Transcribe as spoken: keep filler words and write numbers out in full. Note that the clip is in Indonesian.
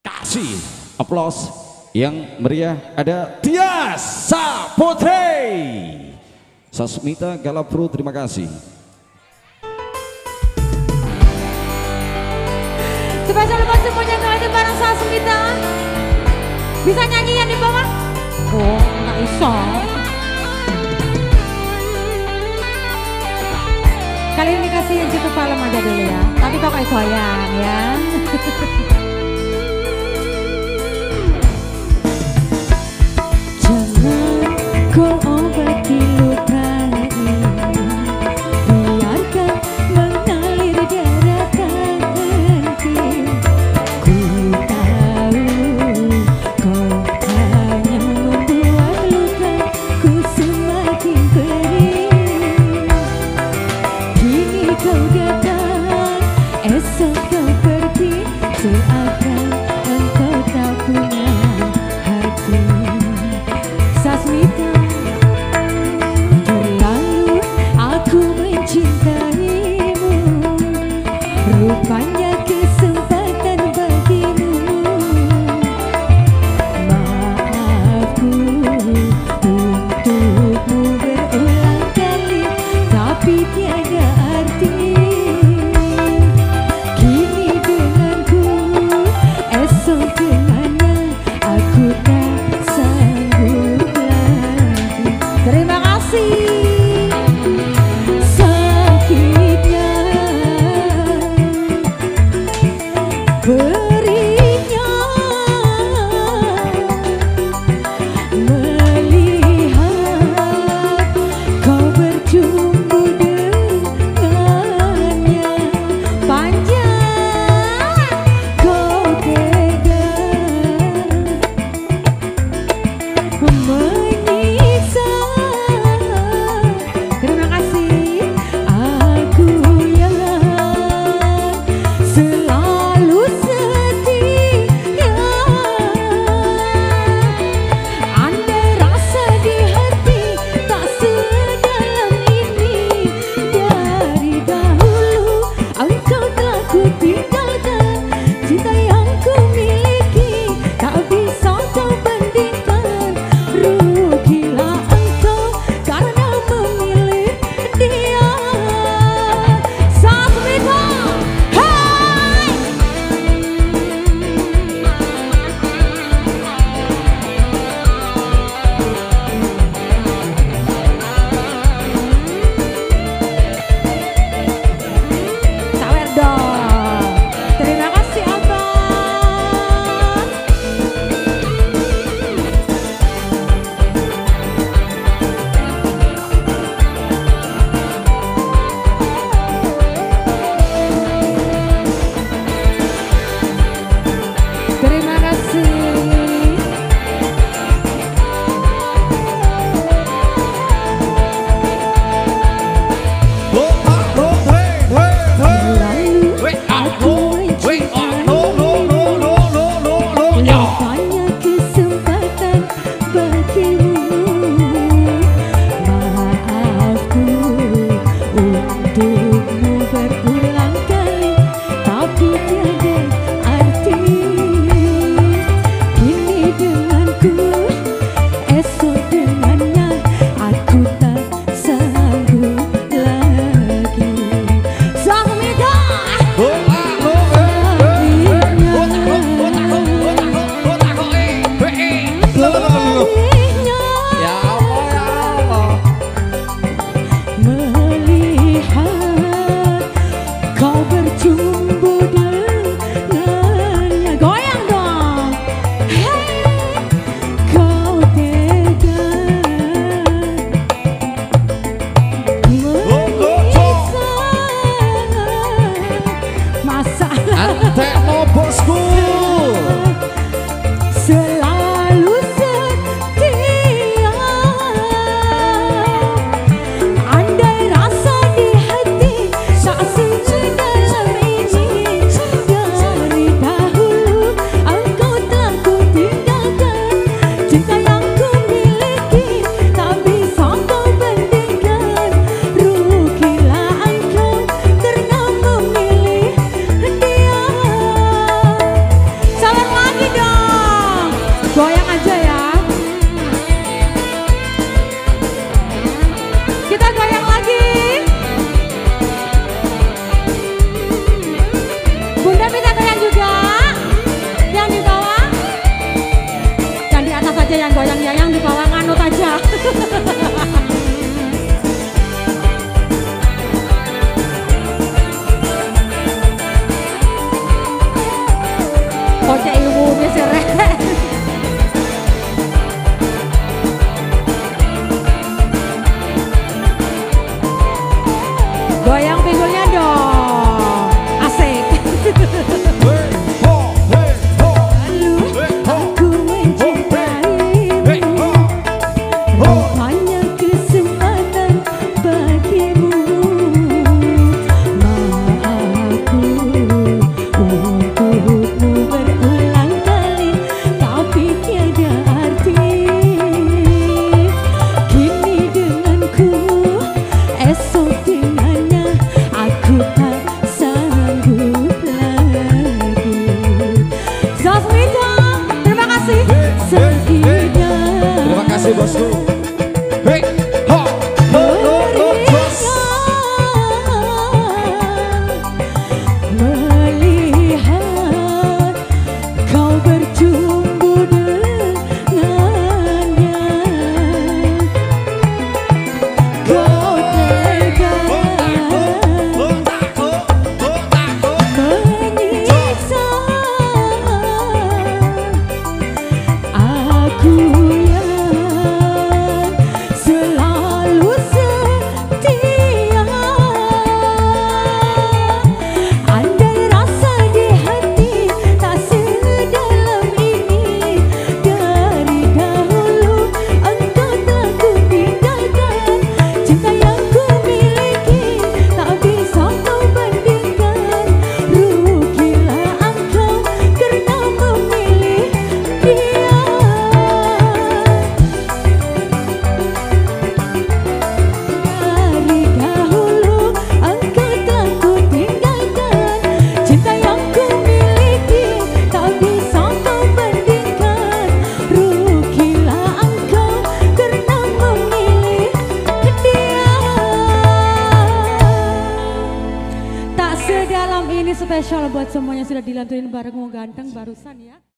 Kasih aplaus yang meriah ada Tias Saputri, Sasmita Galapro, terima kasih. Spesial buat semuanya kalian bareng Sasmita. Bisa nyanyian di bawah? Oh, nggak bisa. Kali ini kasih yang cukup palem aja dulu ya. Tapi pakai goyang ya. Jangan kau obati luka ini, biarkan mengalir darahkan henti. Ku tahu kau hanya membuat lukaku semakin perih. Kini kau datang, esok kau pergi, seakan engkau tak punya hati. Sasmita, terlalu aku mencintaimu, rupanya kesempatan bagimu. Maafku untukmu berulang kali, tapi tiada arti. Kini denganku Bocah umumnya seret. Goyang pinggulnya dong. Asik. Aku mencintaimu, hanya kesempatan bagimu. Maafku untukmu berulang kali, tapi tiada arti. Kini denganku, esok dengannya, aku tak sanggup lagi. Sasmita, terima kasih. Setia Terima kasih bosku. Hey, ha, ho, ho, ho, jos. melihat kau berjumpa dengannya, kau tega menyiksa aku yang selalu setia. Andai rasa di hati tak sedalam ini, dari dahulu engkau telah kutinggalkan. Cinta yang ku miliki tak bisa kau bandingkan. Rugilah engkau karena memilih dia. Dari dahulu engkau telah kutinggalkan. Cinta yang ku miliki tak bisa kau bandingkan. Rugilah engkau karena memilih dia. Tak sedalam ini spesial buat semuanya sudah dilanturin bareng Wong Ganteng barusan ya.